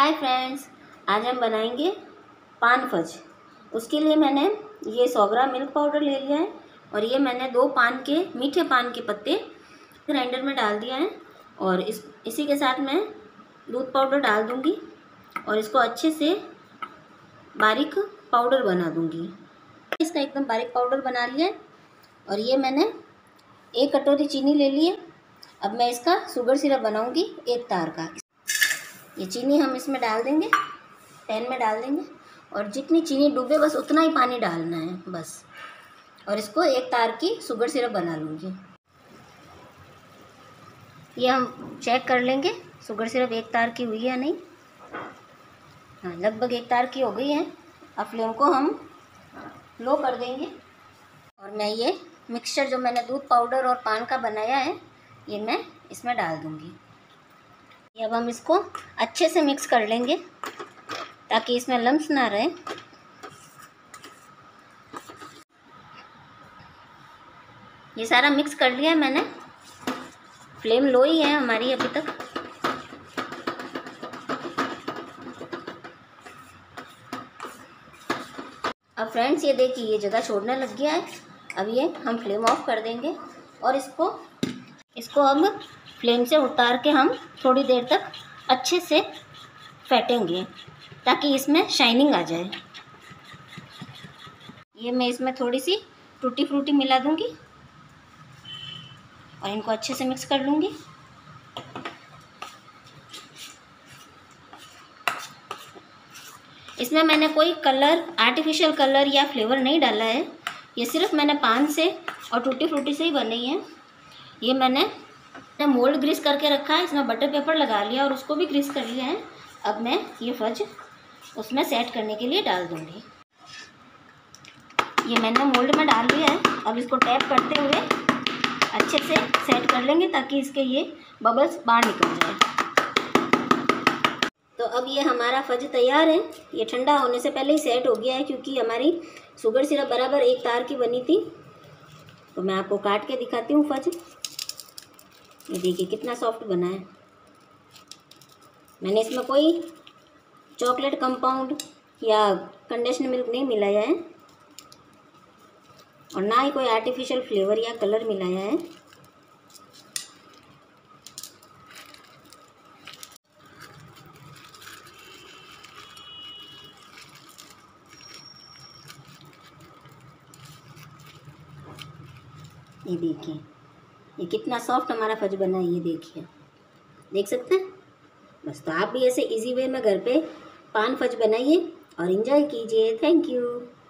Hi friends, आज हम बनाएंगे पान फज। उसके लिए मैंने ये 100 ग्राम मिल्क पाउडर ले लिया है और ये मैंने 2 मीठे पान के पत्ते ग्राइंडर में डाल दिया है और इसी के साथ मैं दूध पाउडर डाल दूंगी और इसको अच्छे से बारीक पाउडर बना दूंगी। इसका एकदम बारीक पाउडर बना लिया है और ये मैंने 1 कटोरी चीनी ले ली है। अब मैं इसका शुगर सिरप बनाऊंगी 1 तार का। ये चीनी हम इसमें डाल देंगे, पैन में डाल देंगे और जितनी चीनी डूबे बस उतना ही पानी डालना है बस। और इसको 1 तार की शुगर सिरप बना लूँगी। ये हम चेक कर लेंगे शुगर सिरप 1 तार की हुई है या नहीं। हाँ, लगभग 1 तार की हो गई है। अब फ्लेम को हम लो कर देंगे और मैं ये मिक्सचर जो मैंने दूध पाउडर और पान का बनाया है ये मैं इसमें डाल दूँगी। अब हम इसको अच्छे से मिक्स कर लेंगे ताकि इसमें लम्स ना रहे। ये सारा मिक्स कर लिया है मैंने। फ्लेम लो ही है हमारी अभी तक। अब फ्रेंड्स ये देखिए ये जगह छोड़ने लग गया है। अब ये हम फ्लेम ऑफ कर देंगे और इसको अब फ्लेम से उतार के हम थोड़ी देर तक अच्छे से फेंटेंगे ताकि इसमें शाइनिंग आ जाए। ये मैं इसमें थोड़ी सी टूटी फ्रूटी मिला दूंगी और इनको अच्छे से मिक्स कर लूँगी। इसमें मैंने कोई कलर, आर्टिफिशियल कलर या फ्लेवर नहीं डाला है। ये सिर्फ मैंने पान से और टूटी फ्रूटी से ही बनी है। ये मैंने मोल्ड ग्रीस करके रखा है, इसमें बटर पेपर लगा लिया और उसको भी ग्रीस कर लिया है। अब मैं ये फज उसमें सेट करने के लिए डाल दूँगी। ये मैंने मोल्ड में डाल लिया है। अब इसको टैप करते हुए अच्छे से सेट कर लेंगे ताकि इसके ये बबल्स बाहर निकल जाए। तो अब ये हमारा फज तैयार है। ये ठंडा होने से पहले ही सेट हो गया है क्योंकि हमारी शुगर सिरप बराबर 1 तार की बनी थी। तो मैं आपको काट के दिखाती हूँ फज। ये देखिए कितना सॉफ्ट बना है। मैंने इसमें कोई चॉकलेट कंपाउंड या कंडेंस्ड मिल्क नहीं मिलाया है और ना ही कोई आर्टिफिशियल फ्लेवर या कलर मिलाया है। ये देखिए ये कितना सॉफ्ट हमारा फज बना है। ये देखिए, देख सकते हैं। बस तो आप भी ऐसे इजी वे में घर पे पान फज बनाइए और एंजॉय कीजिए। Thank you.